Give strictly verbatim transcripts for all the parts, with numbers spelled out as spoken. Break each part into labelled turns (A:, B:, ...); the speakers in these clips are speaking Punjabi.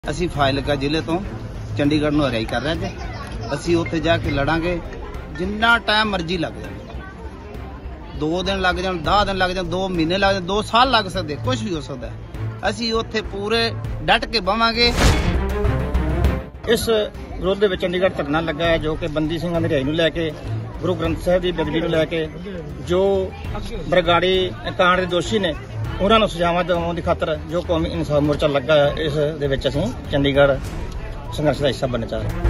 A: ਅਸੀਂ ਫਾਜ਼ਿਲਕਾ ਜ਼ਿਲ੍ਹੇ ਤੋਂ ਚੰਡੀਗੜ੍ਹ ਨੂੰ ਹਰਿਆਈ ਕਰ ਰਹੇ ਤੇ ਅਸੀਂ ਉੱਥੇ ਜਾ ਕੇ ਲੜਾਂਗੇ ਜਿੰਨਾ ਟਾਈਮ ਮਰਜ਼ੀ ਲੱਗ ਜਾਵੇ। ਦੋ ਦਿਨ ਲੱਗ ਜਾਣ, ਦਸ ਦਿਨ ਲੱਗ ਜਾਣ, ਦੋ ਮਹੀਨੇ ਲੱਗ ਜਾਣ, ਦੋ ਸਾਲ ਲੱਗ ਸਕਦੇ, ਕੁਝ ਵੀ ਹੋ ਸਕਦਾ। ਅਸੀਂ ਉੱਥੇ ਪੂਰੇ ਡਟ ਕੇ ਬਵਾਂਗੇ।
B: ਇਸ ਵਿਰੋਧ ਦੇ ਵਿੱਚ ਚੰਡੀਗੜ੍ਹ ਧਰਨਾ ਲੱਗਾ ਹੈ ਜੋ ਕਿ ਬੰਦੀ ਸਿੰਘਾਂ ਦੀ ਰਿਹਾਈ ਨੂੰ ਲੈ ਕੇ, ਗੁਰੂ ਗ੍ਰੰਥ ਸਾਹਿਬ ਦੀ ਬੇਅਦਬੀ ਨੂੰ ਲੈ ਕੇ ਜੋ ਬਰਗਾੜੀ ਕਾਂਡ ਦੇ ਦੋਸ਼ੀ ਨੇ ਉਹਨਾਂ ਨੂੰ ਸਜ਼ਾਵਾਂ ਦਿਵਾਉਣ ਦੀ ਖਾਤਰ ਜੋ ਕੌਮੀ ਇਨਸਾਫ ਮੋਰਚਾ ਲੱਗਾ ਹੈ, ਇਸ ਦੇ ਵਿੱਚ ਅਸੀਂ ਚੰਡੀਗੜ੍ਹ ਸੰਘਰਸ਼ ਦਾ ਹਿੱਸਾ ਬਣਨਾ ਚਾਹ ਰਹੇ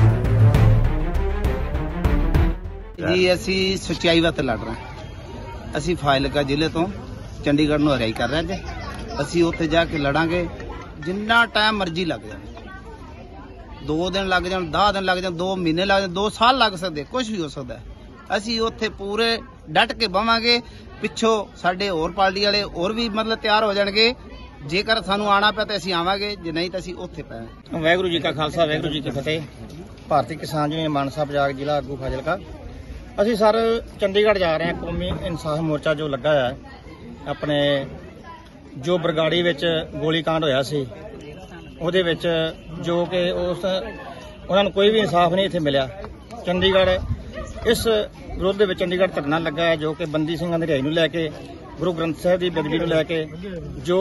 B: ਹਾਂ।
A: ਜੀ ਅਸੀਂ ਸੱਚਾਈ ਵਾਸਤੇ ਲੜ ਰਹੇ ਹਾਂ। ਅਸੀਂ ਫਾਜ਼ਿਲਕਾ ਜ਼ਿਲ੍ਹੇ ਤੋਂ ਚੰਡੀਗੜ੍ਹ ਨੂੰ ਹਰਿਆਈ ਕਰ ਰਹੇ ਤੇ ਅਸੀਂ ਉੱਥੇ ਜਾ ਕੇ ਲੜਾਂਗੇ ਜਿੰਨਾ ਟਾਈਮ ਮਰਜ਼ੀ ਲੱਗ ਜਾਵੇ। ਦੋ ਦਿਨ ਲੱਗ ਜਾਣ, ਦਸ ਦਿਨ ਲੱਗ ਜਾਣ, ਦੋ ਮਹੀਨੇ ਲੱਗ ਜਾਣ, ਦੋ ਸਾਲ ਲੱਗ ਸਕਦੇ, ਕੁਝ ਵੀ ਹੋ ਸਕਦਾ। ਅਸੀਂ ਉੱਥੇ ਪੂਰੇ ਡਟ ਕੇ ਬਵਾਂਗੇ। ਪਿੱਛੋਂ ਸਾਡੇ ਹੋਰ ਪਾਰਟੀ ਵਾਲੇ ਹੋਰ ਵੀ ਮਤਲਬ ਤਿਆਰ ਹੋ ਜਾਣਗੇ। ਜੇਕਰ ਸਾਨੂੰ ਆਉਣਾ ਪਿਆ ਤਾਂ ਅਸੀਂ ਆਵਾਂਗੇ, ਜੇ ਨਹੀਂ ਤਾਂ ਅਸੀਂ ਉੱਥੇ ਪੈ।
B: ਵਾਹਿਗੁਰੂ ਜੀ ਕਾ ਖਾਲਸਾ, ਵਾਹਿਗੁਰੂ ਜੀ ਕੀ ਫਤਿਹ। ਭਾਰਤੀ ਕਿਸਾਨ ਯੂਨੀਅਨ ਮਾਨਸਾ ਪੰਜਾਬ ਜ਼ਿਲ੍ਹਾ ਆਗੂ ਫਾਜ਼ਿਲਕਾ। ਅਸੀਂ ਸਰ ਚੰਡੀਗੜ੍ਹ ਜਾ ਰਹੇ ਹਾਂ। ਕੌਮੀ ਇਨਸਾਫ ਮੋਰਚਾ ਜੋ ਲੱਗਾ ਹੈ, ਆਪਣੇ ਜੋ ਬਰਗਾੜੀ ਵਿੱਚ ਗੋਲੀ ਕਾਂਡ ਹੋਇਆ ਸੀ ਉਹਦੇ ਵਿੱਚ ਜੋ ਕਿ ਉਸ ਉਹਨਾਂ ਨੂੰ ਕੋਈ ਵੀ ਇਨਸਾਫ ਨਹੀਂ ਇੱਥੇ ਮਿਲਿਆ। ਚੰਡੀਗੜ੍ਹ ਇਸ ਵਿਰੋਧ ਦੇ ਵਿੱਚ ਚੰਡੀਗੜ੍ਹ ਧਰਨਾ ਲੱਗਾ ਹੈ ਜੋ ਕਿ ਬੰਦੀ ਸਿੰਘਾਂ ਦੀ ਰਿਹਾਈ ਨੂੰ ਲੈ ਕੇ, ਗੁਰੂ ਗ੍ਰੰਥ ਸਾਹਿਬ ਦੀ ਬੇਅਦਬੀ ਨੂੰ ਲੈ ਕੇ ਜੋ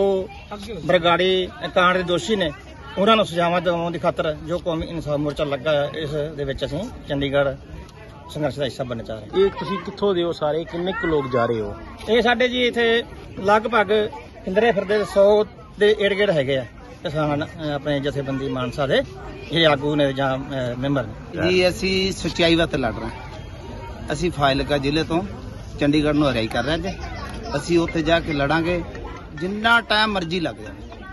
B: ਬਰਗਾੜੀ ਕਾਂਡ ਦੇ ਦੋਸ਼ੀ ਨੇ ਉਹਨਾਂ ਨੂੰ ਸਜ਼ਾਵਾਂ ਦਿਵਾਉਣ ਦੀ ਖਾਤਰ ਜੋ ਕੌਮੀ ਇਨਸਾਫ ਮੋਰਚਾ ਲੱਗਾ ਹੈ, ਇਸ ਦੇ ਵਿੱਚ ਅਸੀਂ ਚੰਡੀਗੜ੍ਹ ਸੰਘਰਸ਼ ਦਾ ਹਿੱਸਾ ਬਣਨਾ ਚਾਹ ਰਹੇ ਹਾਂ।
C: ਇਹ ਤੁਸੀਂ ਕਿੱਥੋਂ ਦੇ ਹੋ? ਸਾਰੇ ਕਿੰਨੇ ਕੁ ਲੋਕ ਜਾ ਰਹੇ ਹੋ?
B: ਇਹ ਸਾਡੇ ਜੀ ਇੱਥੇ ਲਗਭਗ ਇੰਦਰੇ ਫਿਰਦੇ ਸੌ ਦੇ ਏੜ ਗੇੜ ਹੈਗੇ ਆ ਕਿਸਾਨ ਆਪਣੇ ਜਥੇਬੰਦੀ ਮਾਨਸਾ ਦੇ ਜਿਹੜੇ ਆਗੂ ਨੇ ਜਾਂ ਮੈਂਬਰ ਨੇ।
A: ਜੀ ਅਸੀਂ ਸੱਚਾਈ ਵਾਸਤੇ ਲੜ ਰਹੇ ਹਾਂ। ਅਸੀਂ ਫਾਜ਼ਿਲਕਾ ਜ਼ਿਲ੍ਹੇ ਤੋਂ ਚੰਡੀਗੜ੍ਹ ਨੂੰ ਹਰਿਆਈ ਕਰ ਰਹੇ ਤੇ ਅਸੀਂ ਉੱਥੇ ਜਾ ਕੇ ਲੜਾਂਗੇ ਜਿੰਨਾ ਟਾਈਮ ਮਰਜ਼ੀ ਲੱਗ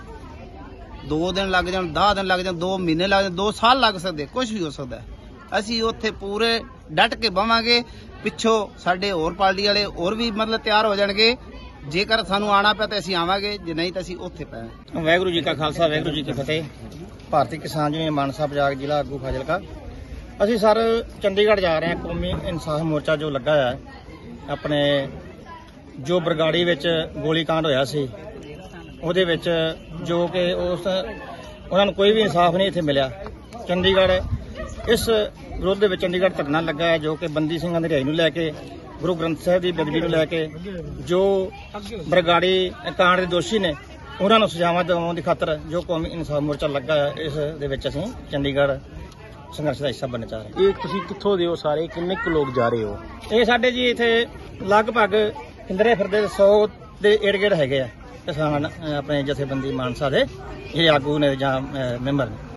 A: ਜਾਵੇ। ਦੋ ਦਿਨ ਲੱਗ ਜਾਣ, ਦਸ ਦਿਨ ਲੱਗ ਜਾਣ, ਦੋ ਮਹੀਨੇ ਲੱਗ ਜਾਣ, ਦੋ ਸਾਲ ਲੱਗ ਸਕਦੇ, ਕੁਝ ਵੀ ਹੋ ਸਕਦਾ। ਅਸੀਂ ਉੱਥੇ ਪੂਰੇ ਡਟ ਕੇ ਬਵਾਂਗੇ। ਪਿੱਛੋਂ ਸਾਡੇ ਹੋਰ ਪਾਰਟੀ ਵਾਲੇ ਹੋਰ ਵੀ ਮਤਲਬ ਤਿਆਰ ਹੋ ਜਾਣਗੇ। ਜੇਕਰ ਸਾਨੂੰ ਆਉਣਾ ਪਿਆ ਤਾਂ ਅਸੀਂ ਆਵਾਂਗੇ, ਜੇ ਨਹੀਂ ਤਾਂ ਅਸੀਂ ਉੱਥੇ ਪੈ।
B: ਵਾਹਿਗੁਰੂ ਜੀ ਕਾ ਖਾਲਸਾ, ਵਾਹਿਗੁਰੂ ਜੀ ਕੀ ਫਤਿਹ। ਭਾਰਤੀ ਕਿਸਾਨ ਯੂਨੀਅਨ ਮਾਨਸਾ ਪੰਜਾਬ ਜ਼ਿਲ੍ਹਾ ਆਗੂ ਫਾਜ਼ਿਲਕਾ। ਅਸੀਂ ਸਰ ਚੰਡੀਗੜ੍ਹ ਜਾ ਰਹੇ ਹਾਂ। ਕੌਮੀ ਇਨਸਾਫ ਮੋਰਚਾ ਜੋ ਲੱਗਾ ਹੈ, ਆਪਣੇ ਜੋ ਬਰਗਾੜੀ ਵਿੱਚ ਗੋਲੀ ਕਾਂਡ ਹੋਇਆ ਸੀ ਉਹਦੇ ਵਿੱਚ ਜੋ ਕਿ ਉਸ ਉਹਨਾਂ ਨੂੰ ਕੋਈ ਵੀ ਇਨਸਾਫ ਨਹੀਂ ਇੱਥੇ ਮਿਲਿਆ। ਚੰਡੀਗੜ੍ਹ ਇਸ ਵਿਰੋਧ ਦੇ ਵਿੱਚ ਚੰਡੀਗੜ੍ਹ ਧਰਨਾ ਲੱਗਾ ਹੈ ਜੋ ਕਿ ਬੰਦੀ ਸਿੰਘਾਂ ਦੀ ਰਿਹਾਈ ਨੂੰ ਲੈ ਕੇ, ਗੁਰੂ ਗ੍ਰੰਥ ਸਾਹਿਬ ਦੀ ਬੇਅਦਬੀ ਨੂੰ ਲੈ ਕੇ ਜੋ ਬਰਗਾੜੀ ਕਾਂਡ ਦੇ ਦੋਸ਼ੀ ਨੇ ਉਹਨਾਂ ਨੂੰ ਸਜ਼ਾਵਾਂ ਦਿਵਾਉਣ ਦੀ ਖਾਤਰ ਜੋ ਕੌਮੀ ਇਨਸਾਫ ਮੋਰਚਾ ਲੱਗਾ ਹੈ, ਇਸ ਦੇ ਵਿੱਚ ਅਸੀਂ ਚੰਡੀਗੜ੍ਹ ਸੰਘਰਸ਼ ਦਾ ਹਿੱਸਾ ਬਣਨਾ ਚਾਹ ਰਹੇ ਹਾਂ।
C: ਇਹ ਤੁਸੀਂ ਕਿੱਥੋਂ ਦੇ ਹੋ? ਸਾਰੇ ਕਿੰਨੇ ਕੁ ਲੋਕ ਜਾ ਰਹੇ ਹੋ?
B: ਇਹ ਸਾਡੇ ਜੀ ਇੱਥੇ ਲਗਭਗ ਇੰਦਰੇ ਫਿਰਦੇ ਸੌ ਦੇ ਏੜ ਗੇੜ ਹੈਗੇ ਆ ਕਿਸਾਨ ਆਪਣੇ ਜਥੇਬੰਦੀ ਮਾਨਸਾ ਦੇ ਜਿਹੜੇ ਆਗੂ ਨੇ ਜਾਂ ਮੈਂਬਰ ਨੇ।